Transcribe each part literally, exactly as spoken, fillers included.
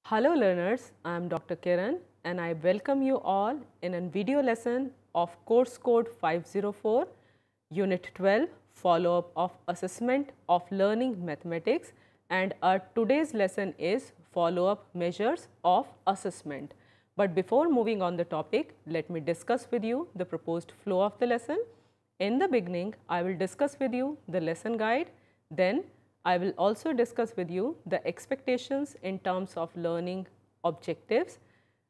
Hello learners, I am Doctor Kiran and I welcome you all in a video lesson of course code five oh four, unit twelve, follow up of assessment of learning mathematics, and our today's lesson is follow up measures of assessment. But before moving on the topic, let me discuss with you the proposed flow of the lesson. In the beginning, I will discuss with you the lesson guide, then I will also discuss with you the expectations in terms of learning objectives.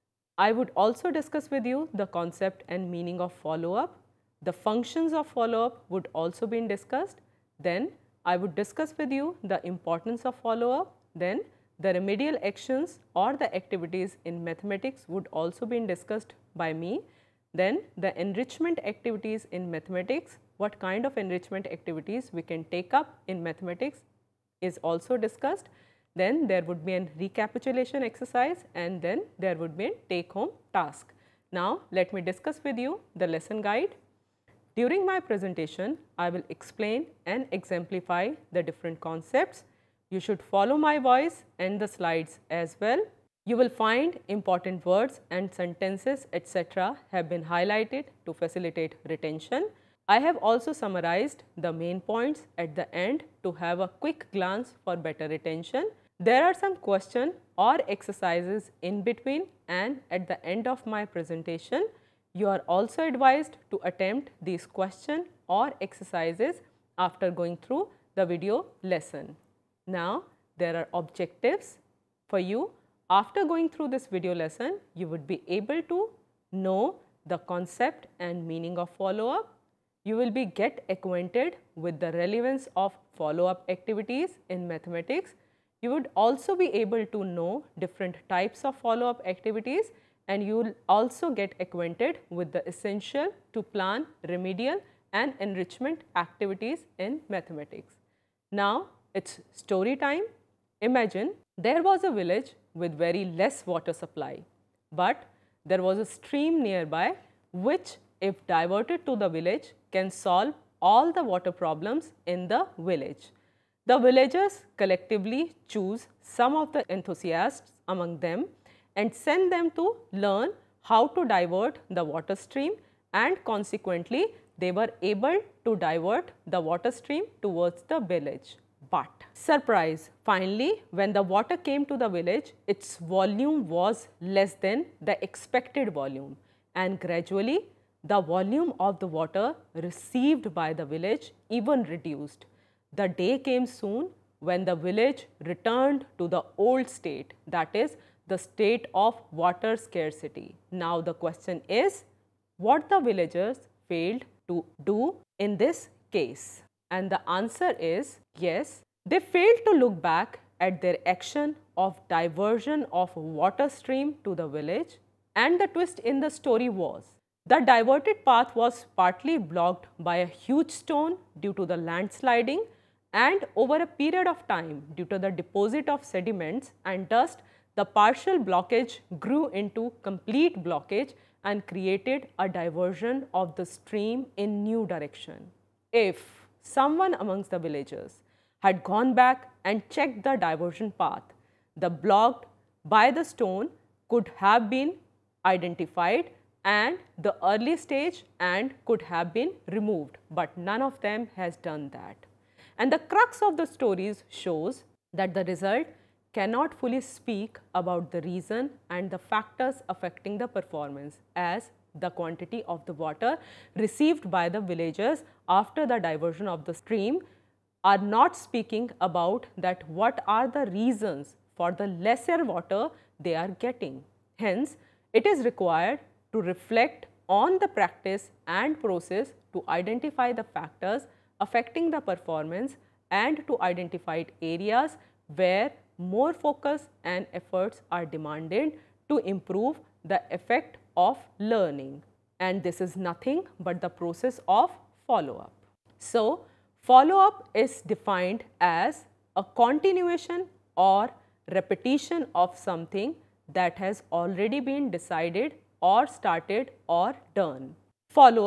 I would also discuss with you the concept and meaning of follow-up. The functions of follow-up would also be discussed. Then I would discuss with you the importance of follow-up. Then the remedial actions or the activities in mathematics would also be discussed by me. Then the enrichment activities in mathematics, what kind of enrichment activities we can take up in mathematics is also discussed. Then there would be a recapitulation exercise and then there would be a take home task. Now let me discuss with you the lesson guide. During my presentation, I will explain and exemplify the different concepts. You should follow my voice and the slides as well. You will find important words and sentences et cetera have been highlighted to facilitate retention. I have also summarized the main points at the end to have a quick glance for better retention. There are some questions or exercises in between, and at the end of my presentation, you are also advised to attempt these questions or exercises after going through the video lesson. Now, there are objectives for you. After going through this video lesson, you would be able to know the concept and meaning of follow-up. You will be get acquainted with the relevance of follow-up activities in mathematics. You would also be able to know different types of follow-up activities, and you will also get acquainted with the essential to plan remedial and enrichment activities in mathematics. Now, it's story time. Imagine there was a village with very less water supply, but there was a stream nearby which, if diverted to the village, can solve all the water problems in the village. The villagers collectively choose some of the enthusiasts among them and send them to learn how to divert the water stream, and consequently they were able to divert the water stream towards the village. But surprise, finally when the water came to the village, its volume was less than the expected volume, and gradually the volume of the water received by the village even reduced. The day came soon when the village returned to the old state, that is the state of water scarcity. Now the question is, what the villagers failed to do in this case? And the answer is yes, they failed to look back at their action of diversion of water stream to the village. And the twist in the story was, the diverted path was partly blocked by a huge stone due to the landsliding, and over a period of time due to the deposit of sediments and dust, the partial blockage grew into complete blockage and created a diversion of the stream in new direction. If someone amongst the villagers had gone back and checked the diversion path, the blocked by the stone could have been identified and the early stage and could have been removed, but none of them has done that. And the crux of the stories shows that the result cannot fully speak about the reason and the factors affecting the performance, as the quantity of the water received by the villagers after the diversion of the stream are not speaking about that what are the reasons for the lesser water they are getting. Hence, it is required to reflect on the practice and process to identify the factors affecting the performance and to identify areas where more focus and efforts are demanded to improve the effect of learning. And this is nothing but the process of follow-up. So, follow-up is defined as a continuation or repetition of something that has already been decided or started or done. Follow-up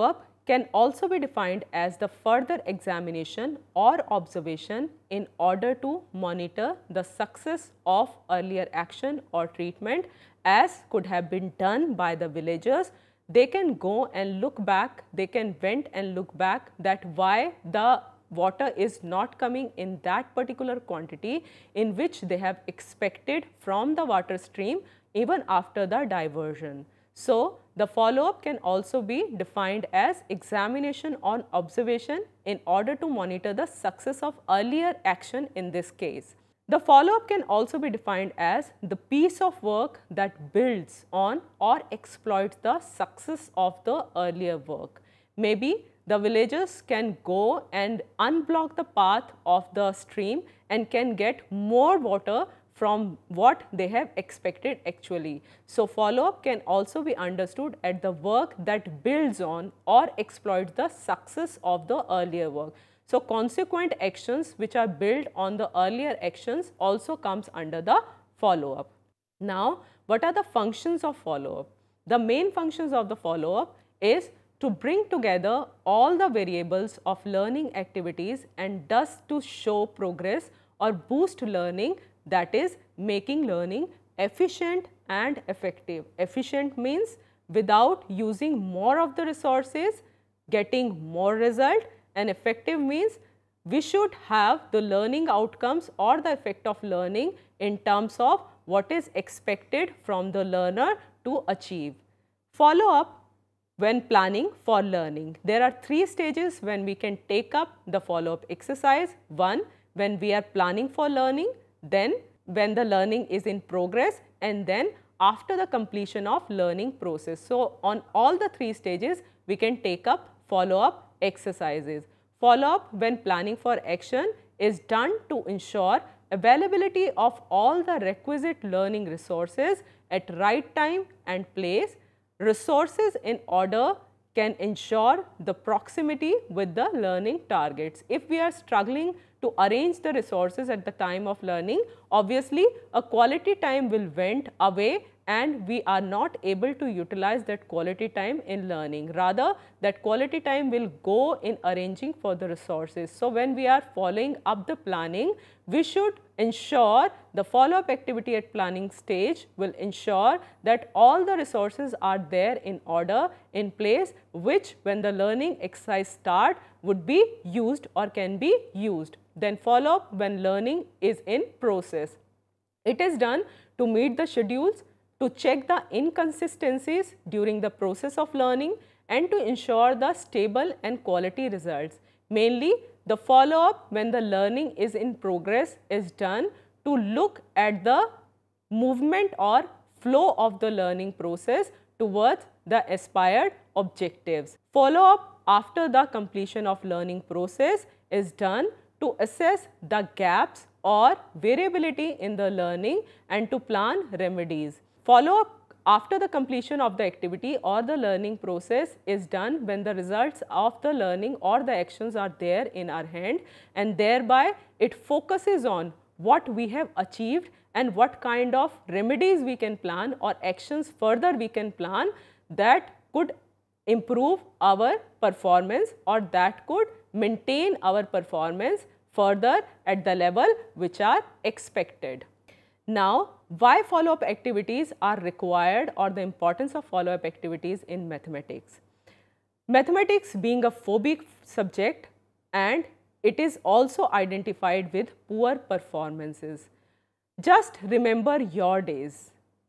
can also be defined as the further examination or observation in order to monitor the success of earlier action or treatment as could have been done by the villagers. They can go and look back, they can went and look back that why the water is not coming in that particular quantity in which they have expected from the water stream even after the diversion. So, the follow-up can also be defined as examination on observation in order to monitor the success of earlier action in this case. The follow-up can also be defined as the piece of work that builds on or exploits the success of the earlier work. Maybe the villagers can go and unblock the path of the stream and can get more water from what they have expected actually. So, follow-up can also be understood as the work that builds on or exploits the success of the earlier work. So, consequent actions which are built on the earlier actions also comes under the follow-up. Now, what are the functions of follow-up? The main functions of the follow-up is to bring together all the variables of learning activities and thus to show progress or boost learning, that is making learning efficient and effective. Efficient means without using more of the resources, getting more result, and effective means we should have the learning outcomes or the effect of learning in terms of what is expected from the learner to achieve. Follow up when planning for learning. There are three stages when we can take up the follow-up exercise. One, when we are planning for learning, then when the learning is in progress, and then after the completion of learning process. So, on all the three stages we can take up follow-up exercises. Follow-up when planning for action is done to ensure availability of all the requisite learning resources at right time and place. Resources in order can ensure the proximity with the learning targets. If we are struggling to arrange the resources at the time of learning, obviously a quality time will went away and we are not able to utilize that quality time in learning. Rather, that quality time will go in arranging for the resources. So, when we are following up the planning, we should ensure the follow-up activity at planning stage will ensure that all the resources are there in order, in place, which when the learning exercise start would be used or can be used. Then follow-up when learning is in process. It is done to meet the schedules, to check the inconsistencies during the process of learning and to ensure the stable and quality results. Mainly, the follow-up when the learning is in progress is done to look at the movement or flow of the learning process towards the aspired objectives. Follow-up after the completion of learning process is done to assess the gaps or variability in the learning and to plan remedies. Follow-up after the completion of the activity or the learning process is done when the results of the learning or the actions are there in our hand, and thereby it focuses on what we have achieved and what kind of remedies we can plan or actions further we can plan that could improve our performance or that could maintain our performance further at the level which are expected. Now, why follow-up activities are required or the importance of follow-up activities in mathematics? Mathematics being a phobic subject and it is also identified with poor performances. Just remember your days.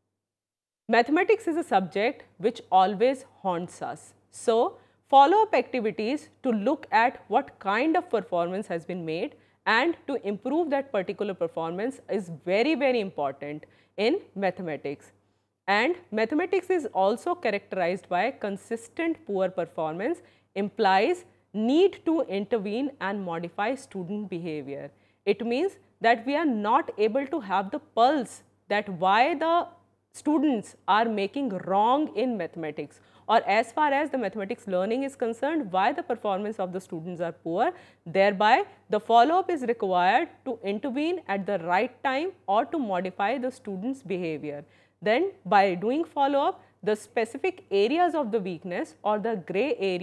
Mathematics is a subject which always haunts us. So, follow-up activities to look at what kind of performance has been made and to improve that particular performance is very, very important in mathematics. And mathematics is also characterized by consistent poor performance implies need to intervene and modify student behavior. It means that we are not able to have the pulse that why the students are making wrong in mathematics, or as far as the mathematics learning is concerned, why the performance of the students are poor. Thereby, the follow-up is required to intervene at the right time or to modify the students' behavior. Then, by doing follow-up, the specific areas of the weakness or the grey areas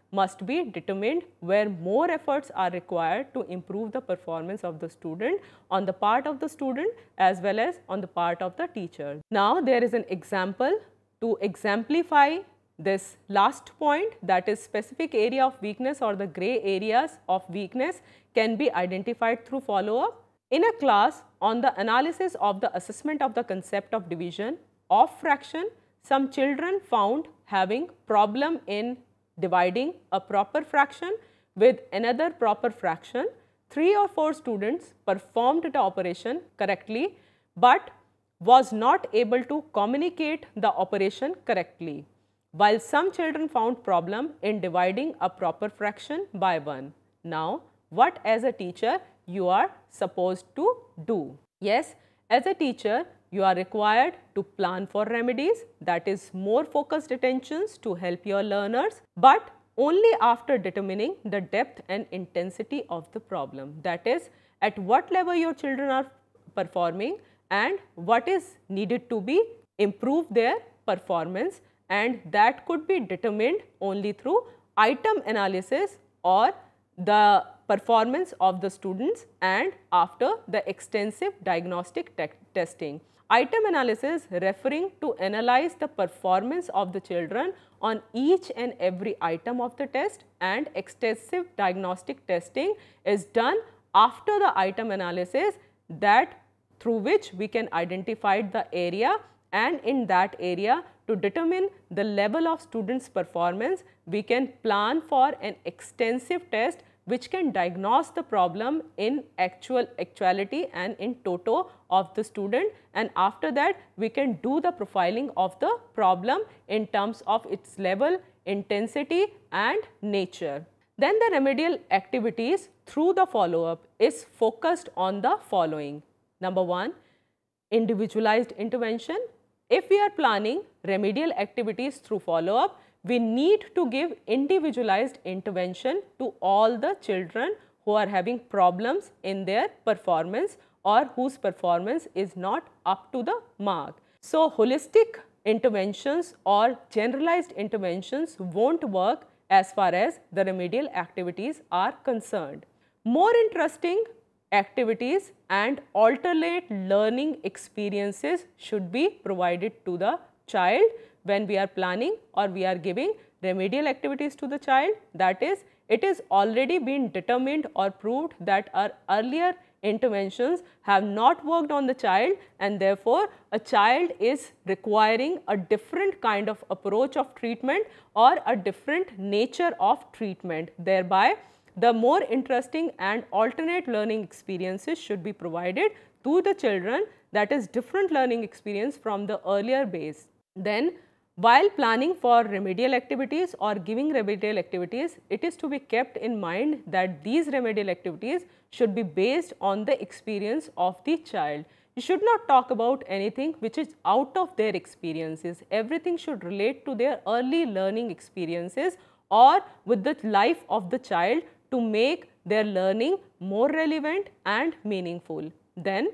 must be determined where more efforts are required to improve the performance of the student on the part of the student as well as on the part of the teacher. Now, there is an example to exemplify this last point, that is specific area of weakness or the gray areas of weakness can be identified through follow-up. In a class on the analysis of the assessment of the concept of division of fraction, some children found having problem in dividing a proper fraction with another proper fraction. Three or four students performed the operation correctly but was not able to communicate the operation correctly, while some children found problem in dividing a proper fraction by one. Now, what as a teacher you are supposed to do? Yes, as a teacher you are required to plan for remedies, that is more focused attentions to help your learners, but only after determining the depth and intensity of the problem, that is at what level your children are performing and what is needed to be improve their performance, and that could be determined only through item analysis or the performance of the students and after the extensive diagnostic te testing. Item analysis referring to analyze the performance of the children on each and every item of the test, and extensive diagnostic testing is done after the item analysis, that through which we can identify the area, and in that area to determine the level of students' performance we can plan for an extensive test which can diagnose the problem in actual actuality and in toto of the student, and after that we can do the profiling of the problem in terms of its level, intensity and nature. Then the remedial activities through the follow-up is focused on the following. Number one, individualized intervention. If we are planning remedial activities through follow-up, we need to give individualized intervention to all the children who are having problems in their performance or whose performance is not up to the mark. So, holistic interventions or generalized interventions won't work as far as the remedial activities are concerned. More interesting activities and alternate learning experiences should be provided to the child when we are planning or we are giving remedial activities to the child. That is, it is already been determined or proved that our earlier interventions have not worked on the child, and therefore a child is requiring a different kind of approach of treatment or a different nature of treatment. Thereby, the more interesting and alternate learning experiences should be provided to the children, that is different learning experience from the earlier base. Then, while planning for remedial activities or giving remedial activities, it is to be kept in mind that these remedial activities should be based on the experience of the child. You should not talk about anything which is out of their experiences. Everything should relate to their early learning experiences or with the life of the child to make their learning more relevant and meaningful. Then,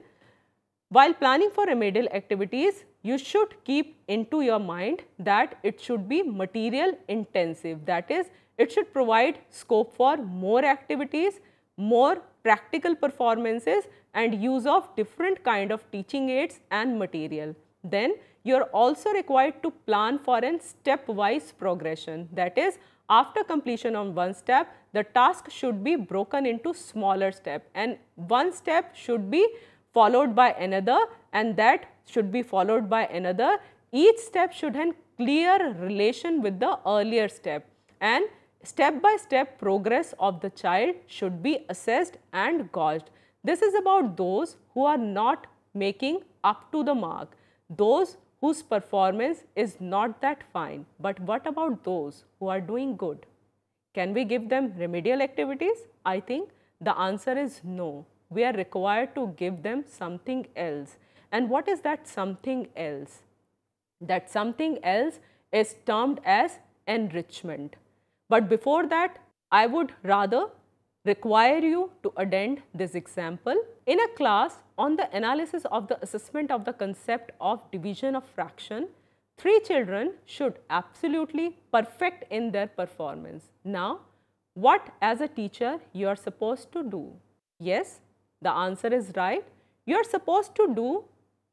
while planning for remedial activities, you should keep into your mind that it should be material intensive. That is, it should provide scope for more activities, more practical performances and use of different kind of teaching aids and material. Then, you are also required to plan for a stepwise progression. That is, after completion of one step, the task should be broken into smaller steps, and one step should be followed by another, and that should be followed by another. Each step should have clear relation with the earlier step, and step by step progress of the child should be assessed and gauged. This is about those who are not making up to the mark, those whose performance is not that fine. But what about those who are doing good? Can we give them remedial activities? I think the answer is no. We are required to give them something else. And what is that something else? That something else is termed as enrichment. But before that, I would rather require you to attend this example. In a class on the analysis of the assessment of the concept of division of fraction, Three children should absolutely perfect in their performance. Now, what as a teacher you are supposed to do? Yes, the answer is right. You are supposed to do,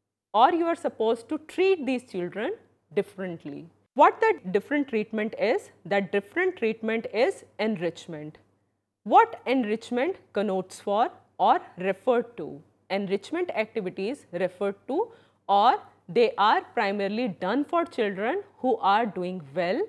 or you are supposed to treat these children differently. What that different treatment is? That different treatment is enrichment. What enrichment connotes for or referred to? Enrichment activities referred to, or they are primarily done for children who are doing well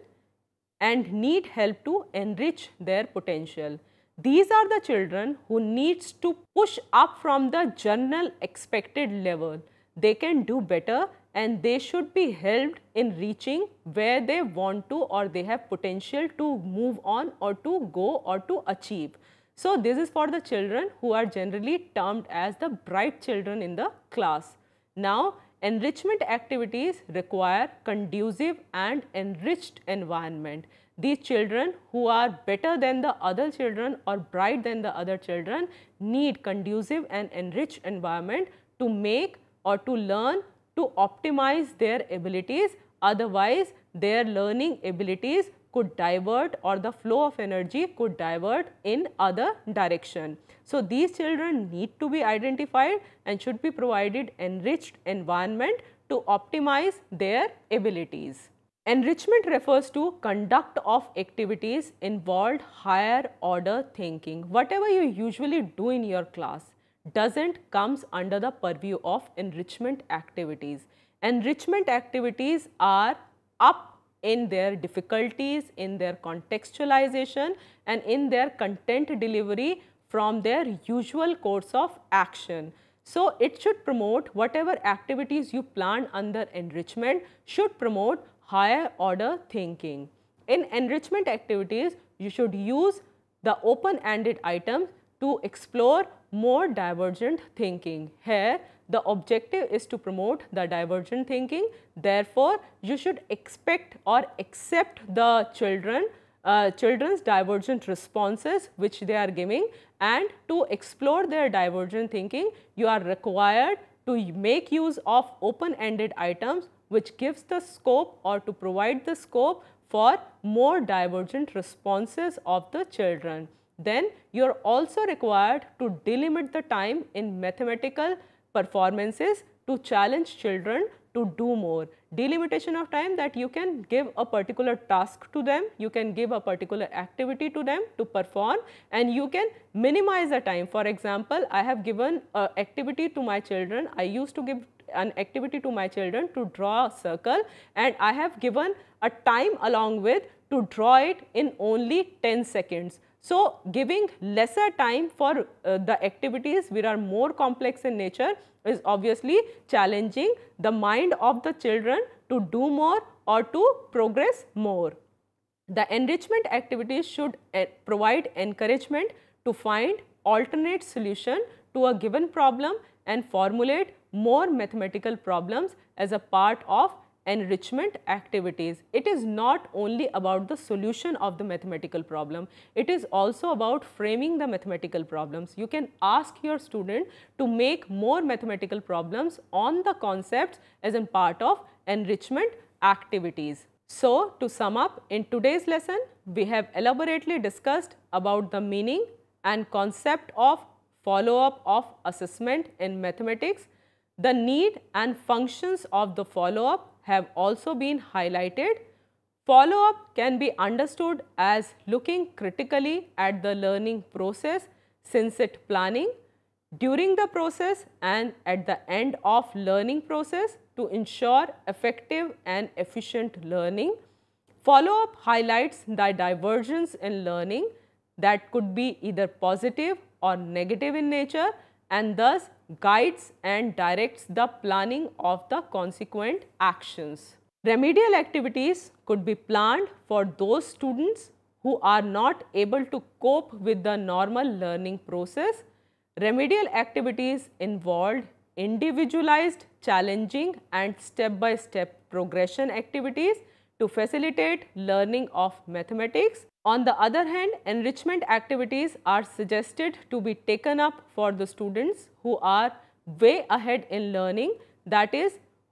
and need help to enrich their potential. These are the children who needs to push up from the general expected level. They can do better and they should be helped in reaching where they want to, or they have potential to move on or to go or to achieve. So, this is for the children who are generally termed as the bright children in the class. Now, enrichment activities require conducive and enriched environment. These children who are better than the other children or bright than the other children need conducive and enriched environment to make or to learn to optimize their abilities. Otherwise, their learning abilities could divert, or the flow of energy could divert in other direction. So, these children need to be identified and should be provided enriched environment to optimize their abilities. Enrichment refers to conduct of activities involved higher order thinking. Whatever you usually do in your class doesn't comes under the purview of enrichment activities. Enrichment activities are up in their difficulties, in their contextualization and in their content delivery from their usual course of action. So, it should promote whatever activities you plan under enrichment should promote higher order thinking. In enrichment activities, you should use the open-ended items to explore more divergent thinking. Here, the objective is to promote the divergent thinking. Therefore, you should expect or accept the children, uh, children's divergent responses which they are giving, and to explore their divergent thinking, you are required to make use of open-ended items which gives the scope, or to provide the scope for more divergent responses of the children. Then you are also required to delimit the time in mathematical performances to challenge children to do more. Delimitation of time, that you can give a particular task to them, you can give a particular activity to them to perform, and you can minimize the time. For example, I have given an activity to my children. I used to give an activity to my children to draw a circle, and I have given a time along with to draw it in only ten seconds. So, giving lesser time for uh, the activities which are more complex in nature is obviously challenging the mind of the children to do more or to progress more. The enrichment activities should uh, provide encouragement to find alternate solution to a given problem and formulate more mathematical problems as a part of enrichment activities. It is not only about the solution of the mathematical problem, it is also about framing the mathematical problems. You can ask your student to make more mathematical problems on the concepts as a part of enrichment activities. So, to sum up, in today's lesson, we have elaborately discussed about the meaning and concept of follow-up of assessment in mathematics. The need and functions of the follow-up have also been highlighted. Follow-up can be understood as looking critically at the learning process since it planning, during the process and at the end of learning process to ensure effective and efficient learning. Follow-up highlights the divergence in learning that could be either positive or negative in nature, and thus guides and directs the planning of the consequent actions. Remedial activities could be planned for those students who are not able to cope with the normal learning process. Remedial activities involved individualized, challenging and step-by-step progression activities to facilitate learning of mathematics. On the other hand, enrichment activities are suggested to be taken up for the students who are way ahead in learning, that is,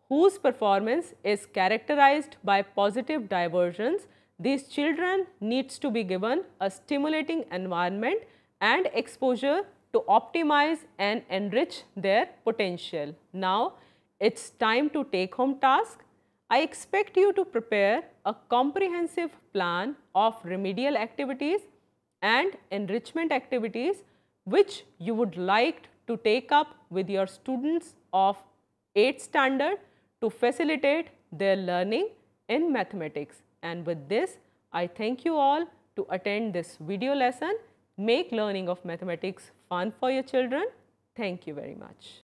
whose performance is characterized by positive diversions, these children needs to be given a stimulating environment and exposure to optimize and enrich their potential. Now, it's time to take home task. I expect you to prepare a comprehensive plan of remedial activities and enrichment activities which you would like to take up with your students of eighth standard to facilitate their learning in mathematics. And with this, I thank you all to attend this video lesson. Make learning of mathematics fun for your children. Thank you very much.